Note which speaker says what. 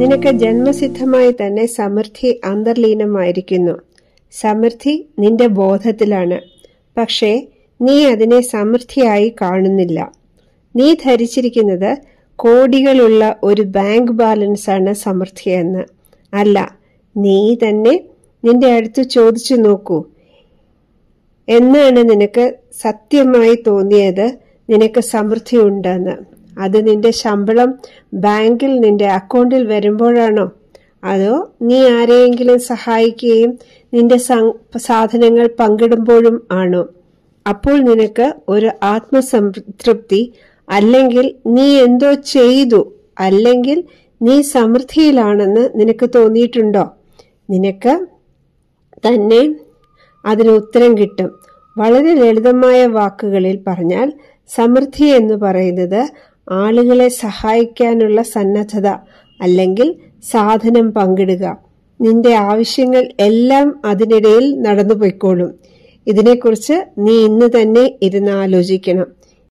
Speaker 1: നിനക്ക് ജന്മസിദ്ധമായി തന്നെ സമൃദ്ധി അന്തർലീനമായിരിക്കുന്നു. സമൃദ്ധി നിന്റെ ബോധത്തിലാണ്. പക്ഷേ നീ അതിനെ സമൃദ്ധിയായി കാണുന്നില്ല. നീ ധരിച്ചിരിക്കുന്നത് കോടികളുള്ള ഒരു ബാങ്ക് ബാലൻസാണ് സമൃദ്ധിയെന്ന്. അല്ല, നീ തന്നെ നിന്റെ അടുത്ത് ചോദിച്ചു നോക്കൂ, എന്നാണ് നിനക്ക് സത്യമായി തോന്നിയത് നിനക്ക് സമൃദ്ധി ഉണ്ടെന്ന്? അത് നിന്റെ ശമ്പളം ബാങ്കിൽ നിന്റെ അക്കൗണ്ടിൽ വരുമ്പോഴാണോ? അതോ നീ ആരെയെങ്കിലും സഹായിക്കുകയും നിന്റെ സാധനങ്ങൾ പങ്കിടുമ്പോഴും ആണോ? അപ്പോൾ നിനക്ക് ഒരു ആത്മസംതൃപ്തി, അല്ലെങ്കിൽ നീ എന്തോ ചെയ്തു, അല്ലെങ്കിൽ നീ സമൃദ്ധിയിലാണെന്ന് നിനക്ക് തോന്നിയിട്ടുണ്ടോ? നിനക്ക് തന്നെ അതിന് ഉത്തരം കിട്ടും. വളരെ ലളിതമായ വാക്കുകളിൽ പറഞ്ഞാൽ സമൃദ്ധി എന്ന് പറയുന്നത് ആളുകളെ സഹായിക്കാനുള്ള സന്നദ്ധത, അല്ലെങ്കിൽ സാധനം പങ്കിടുക. നിന്റെ ആവശ്യങ്ങൾ എല്ലാം അതിനിടയിൽ നടന്നുപോയിക്കോളും. ഇതിനെക്കുറിച്ച് നീ ഇന്ന് തന്നെ ഇരുന്ന് ആലോചിക്കണം.